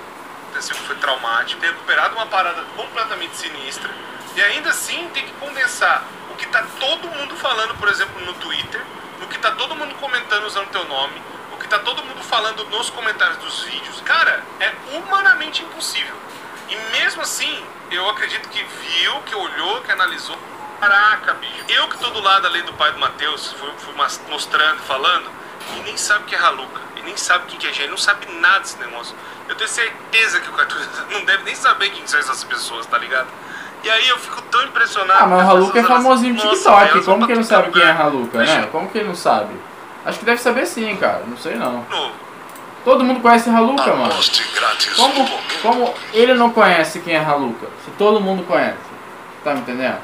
Foi traumático, ter recuperado uma parada completamente sinistra e ainda assim tem que condensar o que tá todo mundo falando, por exemplo, no Twitter, o que tá todo mundo comentando usando teu nome, o que tá todo mundo falando nos comentários dos vídeos. Cara, é humanamente impossível. E mesmo assim, eu acredito que viu, que olhou, que analisou. Caraca, bicho. Eu que tô do lado ali do pai do Matheus, fui, fui mostrando, falando, e nem sabe o que é Haluca, e nem sabe quem que é G, ele não sabe nada desse negócio. Eu tenho certeza que o Cartoonizando não deve nem saber quem são essas pessoas, tá ligado? E aí eu fico tão impressionado. Ah, mas o Haluca é famosinho no TikTok, Deus, como que ele não sabe quem é lugar. Haluca, né? Como que ele não sabe? Acho que deve saber sim, cara, não sei não. Novo. Todo mundo conhece Haluca, mano. Aposte grátis Como, no momento. como ele não conhece quem é Haluca? Se todo mundo conhece, tá me entendendo?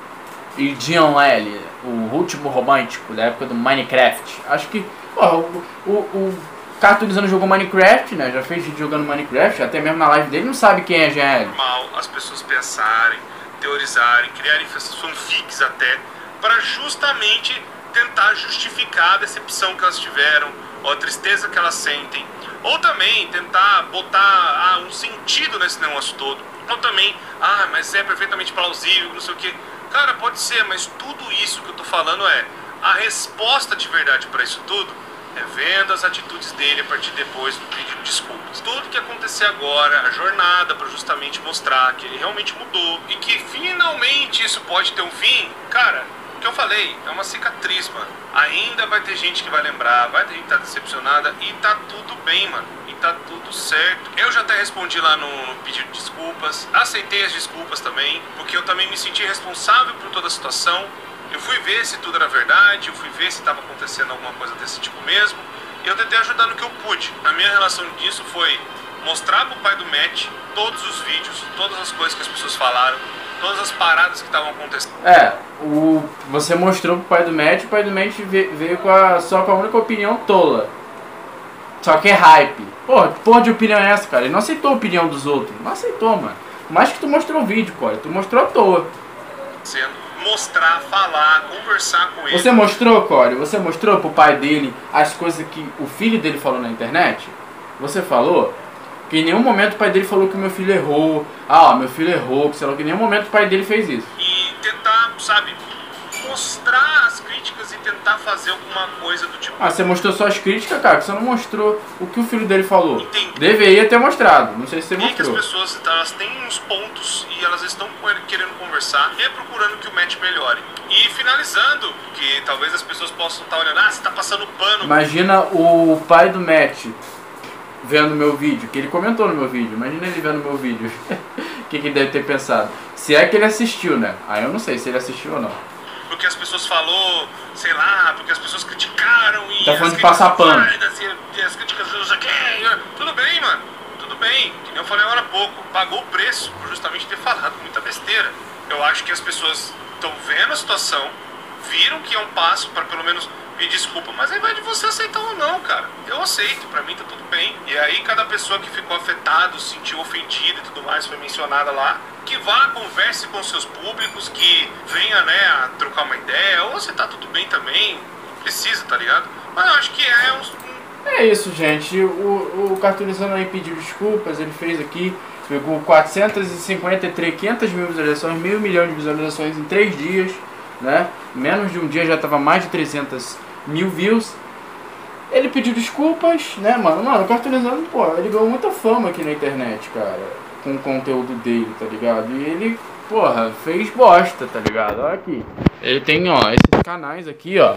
E Dion L, o último romântico da época do Minecraft. Acho que, ó, o, o, o Cartoonizando jogou Minecraft, né? Já fez vídeo jogando Minecraft, até mesmo na live dele não sabe quem é G L. Normal as pessoas pensarem, teorizarem, criarem fanfics até, para justamente tentar justificar a decepção que elas tiveram, ou a tristeza que elas sentem, ou também tentar botar ah, um sentido nesse negócio todo, ou também, ah, mas é perfeitamente plausível, não sei o que. Cara, pode ser, mas tudo isso que eu tô falando é, a resposta de verdade para isso tudo é vendo as atitudes dele a partir depois do pedido de desculpas. Tudo que acontecer agora, a jornada para justamente mostrar que ele realmente mudou e que finalmente isso pode ter um fim, cara, o que eu falei, é uma cicatriz, mano. Ainda vai ter gente que vai lembrar, vai ter gente que tá decepcionada e tá tudo bem, mano. E tá tudo certo. Eu já até respondi lá no, no pedido de desculpas, aceitei as desculpas também, porque eu também me senti responsável por toda a situação. Eu fui ver se tudo era verdade, eu fui ver se estava acontecendo alguma coisa desse tipo mesmo, e eu tentei ajudar no que eu pude. A minha relação disso foi mostrar pro pai do Matt todos os vídeos, todas as coisas que as pessoas falaram, todas as paradas que estavam acontecendo. É, o, você mostrou pro pai do Matt, o pai do Matt veio com a, só com a única opinião tola. Só que é hype. Porra, que porra de opinião é essa, cara? Ele não aceitou a opinião dos outros. Não aceitou, mano. Por mais que tu mostrou o vídeo, cara, tu mostrou à toa. Sendo mostrar, falar, conversar com ele. Você mostrou, Corey? Você mostrou pro pai dele as coisas que o filho dele falou na internet? Você falou? Que em nenhum momento o pai dele falou que o meu filho errou. Ah, meu filho errou, que sei lá, que em nenhum momento o pai dele fez isso. E tentar, sabe, mostrar as críticas e tentar fazer alguma coisa do tipo. Ah, você mostrou só as críticas, cara, que você não mostrou o que o filho dele falou. Entendi. Deveria ter mostrado, não sei se você E que as mostrou. pessoas, elas têm uns pontos e elas estão querendo conversar e procurando que o match melhore. E finalizando, que talvez as pessoas possam estar olhando, ah, você tá passando pano. Imagina o pai do Matt vendo meu vídeo, que ele comentou no meu vídeo, imagina ele vendo meu vídeo. O que, que ele deve ter pensado? Se é que ele assistiu, né? Aí eu não sei se ele assistiu ou não. Porque as pessoas falou, sei lá, porque as pessoas criticaram e Tá as falando de críticas passar pano. válidas, e as críticas não sei o quê. Tudo bem, mano. Tudo bem. Que nem eu falei agora há pouco. Pagou o preço por justamente ter falado muita besteira. Eu acho que as pessoas estão vendo a situação, viram que é um passo para pelo menos me desculpa, mas aí vai de você aceitar ou não, cara. Eu aceito, pra mim tá tudo bem. E aí cada pessoa que ficou afetado, se sentiu ofendida e tudo mais, foi mencionada lá, que vá, converse com seus públicos, que venha, né, a trocar uma ideia, ou se tá tudo bem também, não precisa, tá ligado? Mas eu acho que é um... É isso, gente. O, o Cartoonizando aí pediu desculpas, ele fez aqui, pegou quatrocentos e cinquenta e três, quinhentas mil visualizações, meio milhão de visualizações em três dias, né? Menos de um dia já tava mais de trezentas mil views. Ele pediu desculpas, né, mano? Mano, o Cartoonizando, pô, ele ganhou muita fama aqui na internet, cara, com o conteúdo dele, tá ligado? E ele, porra, fez bosta, tá ligado? Olha aqui. Ele tem, ó, esses canais aqui, ó.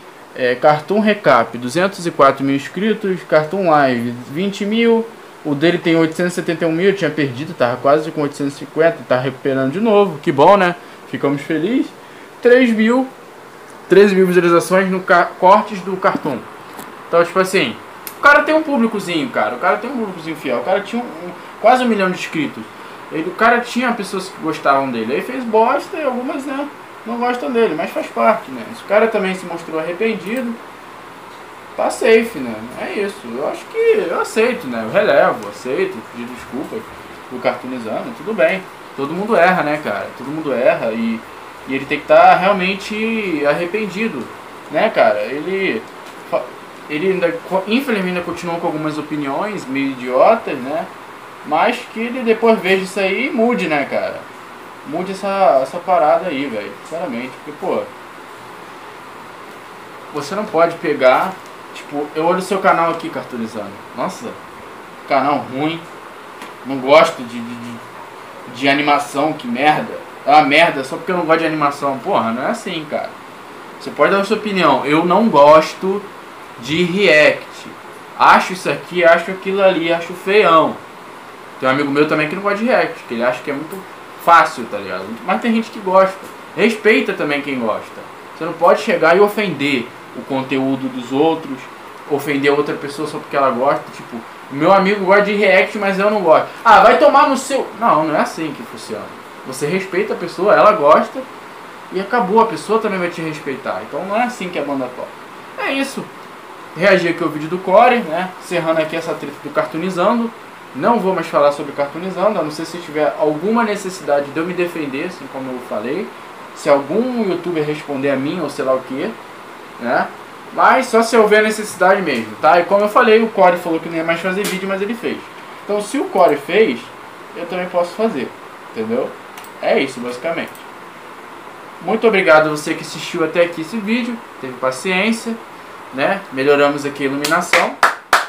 É, Cartoon Recap, duzentos e quatro mil inscritos. Cartoon Live, vinte mil. O dele tem oitocentos e setenta e um mil, eu tinha perdido, tava quase com oitocentos e cinquenta, tá recuperando de novo. Que bom, né? Ficamos felizes. três mil, treze mil visualizações no ca cortes do Cartoon. Então, tipo assim, o cara tem um públicozinho, cara. O cara tem um públicozinho fiel. O cara tinha um, um, quase um milhão de inscritos. Ele, o cara tinha pessoas que gostavam dele. Aí fez bosta e algumas, né, não gostam dele, mas faz parte, né? Se o cara também se mostrou arrependido, tá safe, né? É isso. Eu acho que eu aceito, né? Eu relevo, aceito, pedir desculpa do Cartoonizando, tudo bem. Todo mundo erra, né, cara? Todo mundo erra e, e ele tem que estar tá realmente arrependido, né, cara? Ele, ele ainda, infelizmente, ainda continuou com algumas opiniões meio idiotas, né? Mas que ele depois veja isso aí e mude, né, cara? Mude essa, essa parada aí, velho. Sinceramente. Porque, pô, você não pode pegar... Tipo, eu olho o seu canal aqui, Cartoonizando. Nossa, canal ruim. Não gosto de, de, de animação, que merda. É uma merda só porque eu não gosto de animação. Porra, não é assim, cara. Você pode dar a sua opinião. Eu não gosto de react. Acho isso aqui, acho aquilo ali, acho feião. Tem um amigo meu também que não gosta de react, que ele acha que é muito fácil, tá ligado? Mas tem gente que gosta. Respeita também quem gosta. Você não pode chegar e ofender o conteúdo dos outros, ofender outra pessoa só porque ela gosta. Tipo, meu amigo gosta de react, mas eu não gosto. Ah, vai tomar no seu... Não, não é assim que funciona. Você respeita a pessoa, ela gosta, e acabou, a pessoa também vai te respeitar. Então não é assim que a banda toca. É isso. Reagir aqui ao vídeo do Core, né? Encerrando aqui essa treta do Cartoonizando. Não vou mais falar sobre Cartoonizando, a não ser se tiver alguma necessidade de eu me defender, assim como eu falei. Se algum youtuber responder a mim, ou sei lá o que, né? Mas só se houver necessidade mesmo, tá? E como eu falei, o Core falou que não ia mais fazer vídeo, mas ele fez. Então se o Core fez, eu também posso fazer, entendeu? É isso, basicamente. Muito obrigado a você que assistiu até aqui esse vídeo, teve paciência, né? Melhoramos aqui a iluminação.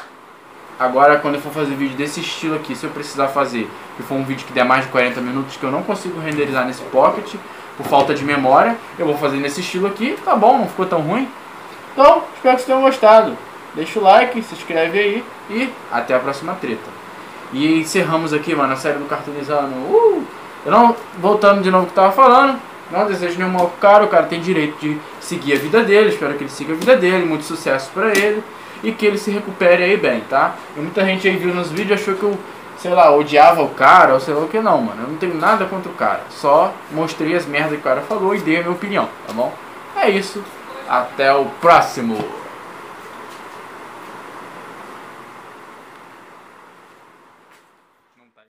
Agora, quando eu for fazer vídeo desse estilo aqui, se eu precisar fazer, que for um vídeo que der mais de quarenta minutos, que eu não consigo renderizar nesse Pocket, por falta de memória, eu vou fazer nesse estilo aqui, tá bom, não ficou tão ruim. Então, espero que vocês tenham gostado. Deixa o like, se inscreve aí e até a próxima treta. E encerramos aqui, mano, a série do Cartoonizando. Uh! Eu não, voltando de novo o que eu tava falando, não desejo nenhum mal pro cara, o cara tem direito de seguir a vida dele, espero que ele siga a vida dele, muito sucesso pra ele. E que ele se recupere aí bem, tá? E muita gente aí viu nos vídeos e achou que eu, sei lá, odiava o cara ou sei lá o que. Não, mano, eu não tenho nada contra o cara. Só mostrei as merdas que o cara falou e dei a minha opinião, tá bom? É isso, até o próximo.